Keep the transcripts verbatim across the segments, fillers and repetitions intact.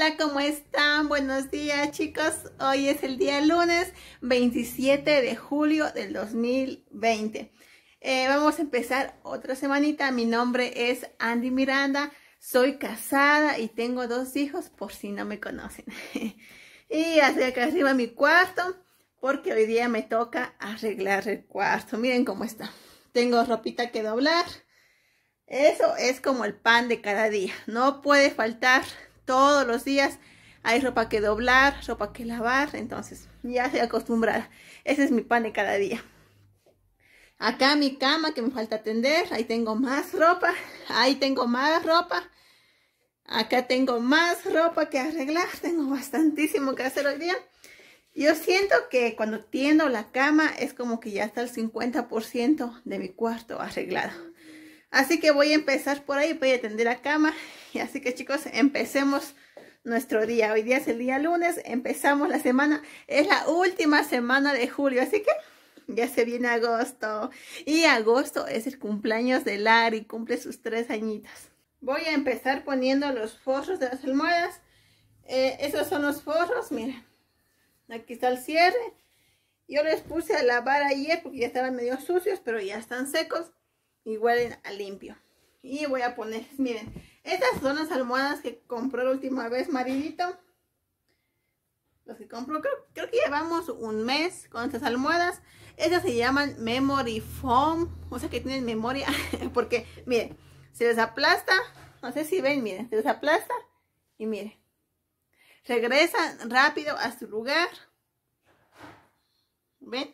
Hola, ¿cómo están? Buenos días, chicos. Hoy es el día lunes veintisiete de julio del dos mil veinte. Eh, vamos a empezar otra semanita. Mi nombre es Andy Miranda. Soy casada y tengo dos hijos, por si no me conocen. Y hacia acá arriba mi cuarto, porque hoy día me toca arreglar el cuarto. Miren cómo está. Tengo ropita que doblar. Eso es como el pan de cada día. No puede faltar. Todos los días hay ropa que doblar, ropa que lavar. Entonces ya estoy acostumbrada. Ese es mi pan de cada día. Acá mi cama que me falta atender. Ahí tengo más ropa. Ahí tengo más ropa. Acá tengo más ropa que arreglar. Tengo bastantísimo que hacer hoy día. Yo siento que cuando tiendo la cama es como que ya está el cincuenta por ciento de mi cuarto arreglado. Así que voy a empezar por ahí, voy a tender la cama. Y así que, chicos, empecemos nuestro día. Hoy día es el día lunes, empezamos la semana. Es la última semana de julio, así que ya se viene agosto. Y agosto es el cumpleaños de Lari, cumple sus tres añitos. Voy a empezar poniendo los forros de las almohadas. Eh, esos son los forros, miren. Aquí está el cierre. Yo les puse a lavar ayer porque ya estaban medio sucios, pero ya están secos. Y huelen a limpio. Y voy a poner, miren, estas son las almohadas que compró la última vez maridito. Los que compró, creo, creo que llevamos un mes con estas almohadas. Estas se llaman Memory Foam, o sea que tienen memoria. Porque, miren, se les aplasta, no sé si ven, miren, se les aplasta. Y miren, regresan rápido a su lugar. ¿Ven?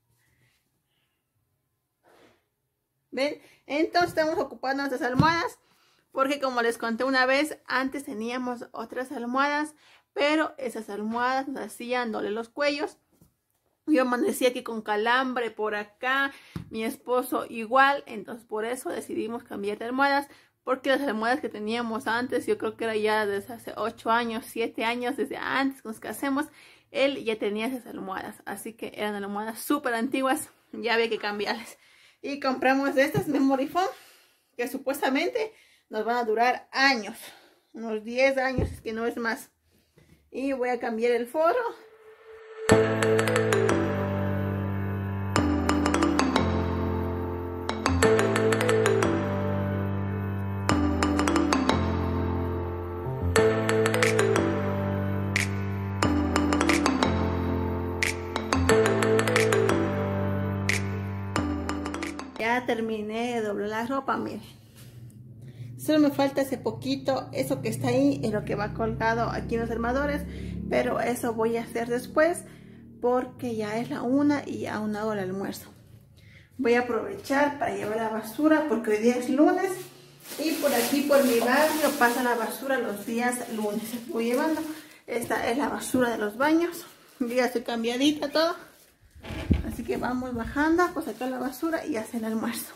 ¿Ven? Entonces estamos ocupando nuestras almohadas porque, como les conté una vez, antes teníamos otras almohadas, pero esas almohadas nos hacían doler los cuellos. Yo amanecía aquí con calambre por acá, mi esposo igual, entonces por eso decidimos cambiar de almohadas, porque las almohadas que teníamos antes, yo creo que era ya desde hace ocho años, siete años, desde antes que nos casemos, él ya tenía esas almohadas, así que eran almohadas súper antiguas, ya había que cambiarlas. Y compramos de estas Memory Foam, que supuestamente nos van a durar años. Unos diez años, es que no es más. Y voy a cambiar el forro. Ya terminé de doblar la ropa, miren. Solo me falta ese poquito, eso que está ahí es lo que va colgado aquí en los armadores, pero eso voy a hacer después porque ya es la una y aún hago el almuerzo. Voy a aprovechar para llevar la basura porque hoy día es lunes y por aquí por mi barrio pasa la basura los días lunes. Voy llevando, esta es la basura de los baños, ya estoy cambiadita todo. Así que vamos bajando, pues sacar la basura y hacer el almuerzo.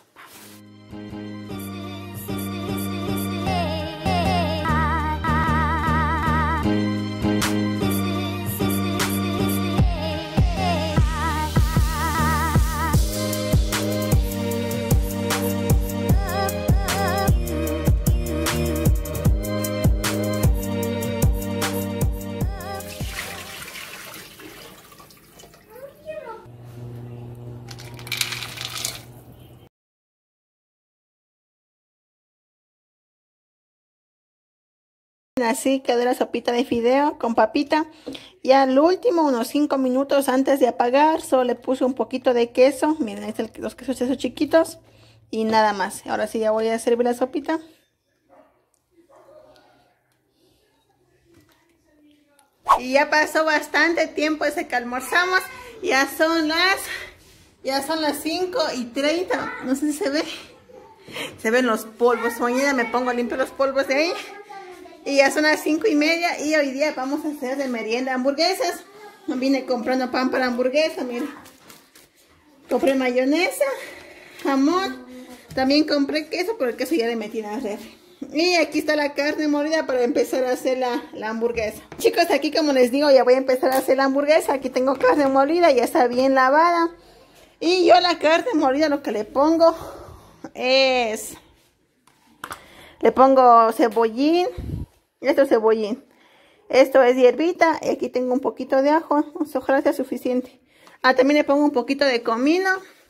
Así quedó la sopita de fideo con papita. Y al último, unos cinco minutos antes de apagar, solo le puse un poquito de queso. Miren, este es los quesos esos chiquitos. Y nada más. Ahora sí ya voy a servir la sopita. Y ya pasó bastante tiempo desde que almorzamos. Ya son las... Ya son las cinco y treinta. No sé si se ve. Se ven los polvos. Mañana me pongo a limpiar los polvos de ahí. Y ya son las cinco y media y hoy día vamos a hacer de merienda hamburguesas. Vine comprando pan para hamburguesa, miren. Compré mayonesa, jamón, también compré queso, pero el queso ya le metí en la refri. Y aquí está la carne molida para empezar a hacer la, la hamburguesa. Chicos, aquí como les digo, ya voy a empezar a hacer la hamburguesa. Aquí tengo carne molida, ya está bien lavada. Y yo la carne molida lo que le pongo es... Le pongo cebollín. Esto es cebollín. Esto es hierbita y aquí tengo un poquito de ajo. Ojalá sea suficiente. Ah, también le pongo un poquito de comino.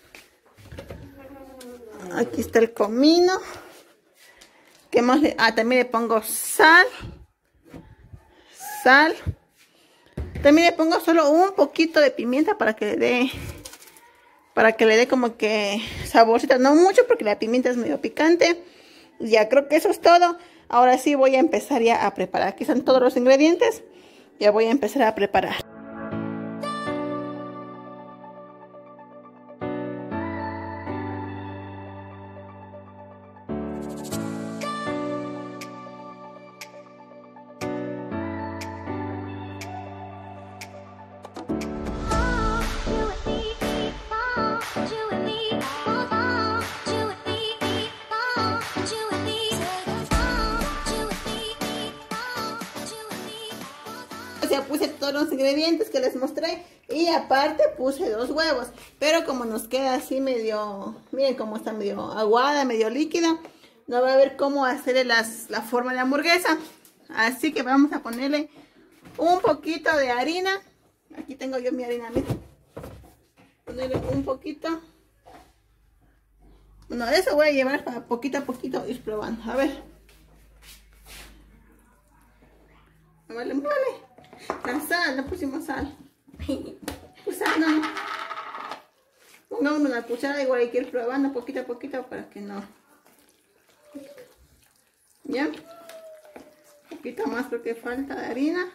Aquí está el comino. ¿Qué más le... Ah, también le pongo sal. Sal. También le pongo solo un poquito de pimienta para que le dé... Para que le dé como que saborcito. No mucho porque la pimienta es medio picante. Ya creo que eso es todo. Ahora sí voy a empezar ya a preparar. Aquí están todos los ingredientes. Ya voy a empezar a preparar. Ya puse todos los ingredientes que les mostré y aparte puse dos huevos, pero como nos queda así medio, miren cómo está medio aguada, medio líquida, no va a ver cómo hacerle las, la forma de hamburguesa, así que vamos a ponerle un poquito de harina. Aquí tengo yo mi harina, miren, ponerle un poquito. Bueno, eso voy a llevar para poquito a poquito ir probando, a ver. Vale, vale. La sal, no pusimos sal. Pues sal no. Pongamos una cuchara, igual hay que ir probando poquito a poquito para que no. ¿Ya? Un poquito más porque falta de harina.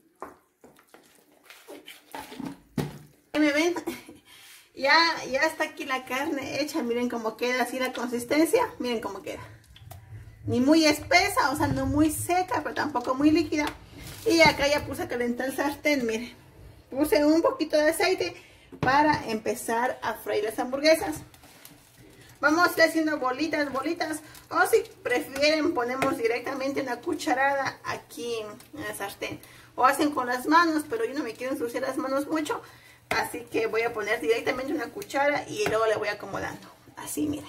¿Me ven? Ya, ya está aquí la carne hecha. Miren cómo queda así la consistencia. Miren cómo queda. Ni muy espesa, o sea, no muy seca, pero tampoco muy líquida. Y acá ya puse a calentar el sartén, miren. Puse un poquito de aceite para empezar a freír las hamburguesas. Vamos a ir haciendo bolitas, bolitas. O si prefieren, ponemos directamente una cucharada aquí en el sartén. O hacen con las manos, pero yo no me quiero ensuciar las manos mucho. Así que voy a poner directamente una cuchara y luego le voy acomodando. Así, miren.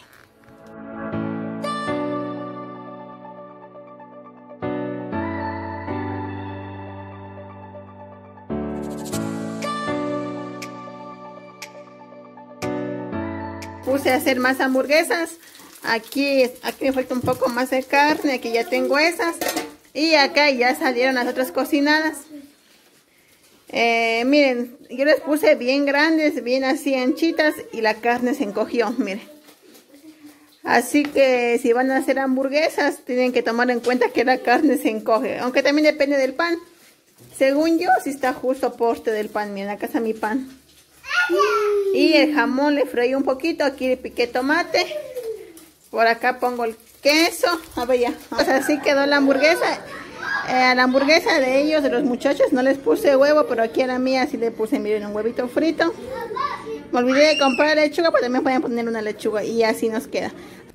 Puse a hacer más hamburguesas. Aquí, aquí me falta un poco más de carne. Aquí ya tengo esas. Y acá ya salieron las otras cocinadas. Eh, miren, yo les puse bien grandes, bien así anchitas. Y la carne se encogió, miren. Así que si van a hacer hamburguesas, tienen que tomar en cuenta que la carne se encoge. Aunque también depende del pan. Según yo, sí está justo a porte del pan. Miren, acá está mi pan. Y el jamón le freí un poquito. Aquí le piqué tomate. Por acá pongo el queso. A ver ya. Pues así quedó la hamburguesa. Eh, a la hamburguesa de ellos, de los muchachos, no les puse huevo. Pero aquí a la mía sí le puse, miren, un huevito frito. Me olvidé de comprar lechuga, pero también pueden poner una lechuga. Y así nos queda.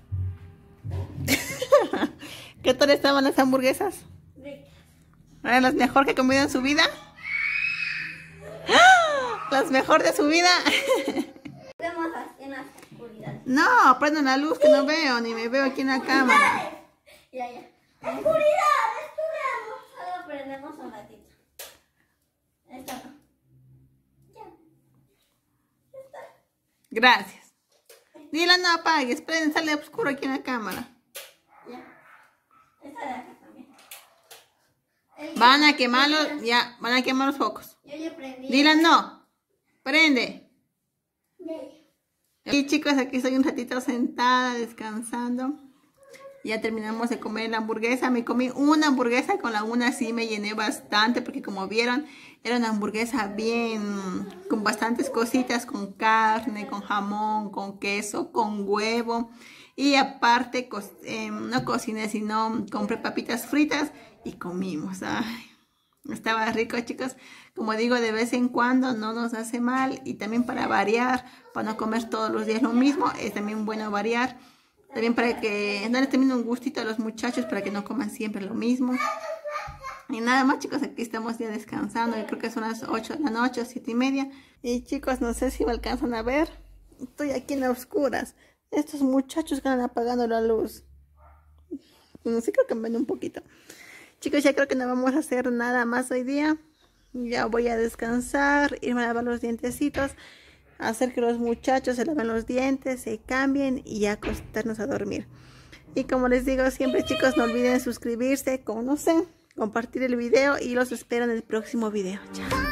¿Qué tal estaban las hamburguesas? ¿Eran las mejor que he comido en su vida? Las mejor de su vida. No, prenden la luz que no veo, ni me veo aquí en la cámara. Ya, ya. Oscuridad, estudiamos. Solo prendemos un ratito. Esto no. Ya. Ya está. Gracias. Dile no apagues, prenden, sale oscuro aquí en la cámara. Ya. Esta de acá también. Van a quemarlos, ya, van a quemar los focos. Yo ya prendí. Dile no. Prende. Ya. Y chicos, aquí estoy un ratito sentada, descansando. Ya terminamos de comer la hamburguesa. Me comí una hamburguesa, con la una sí me llené bastante. Porque como vieron, era una hamburguesa bien, con bastantes cositas. Con carne, con jamón, con queso, con huevo. Y aparte, eh, no cociné, sino compré papitas fritas y comimos. Ay, estaba rico, chicos. Como digo, de vez en cuando no nos hace mal. Y también para variar, para no comer todos los días lo mismo, es también bueno variar. También para que darles también un gustito a los muchachos, para que no coman siempre lo mismo. Y nada más, chicos, aquí estamos ya descansando. Yo creo que son las ocho de la noche, siete y media. Y chicos, no sé si me alcanzan a ver. Estoy aquí en las oscuras. Estos muchachos que van apagando la luz. No sé, creo que me ven un poquito. Chicos, ya creo que no vamos a hacer nada más hoy día. Ya voy a descansar, irme a lavar los dientecitos, hacer que los muchachos se laven los dientes, se cambien y ya acostarnos a dormir. Y como les digo siempre, chicos, no olviden suscribirse, como no sé, compartir el video y los espero en el próximo video. Chao.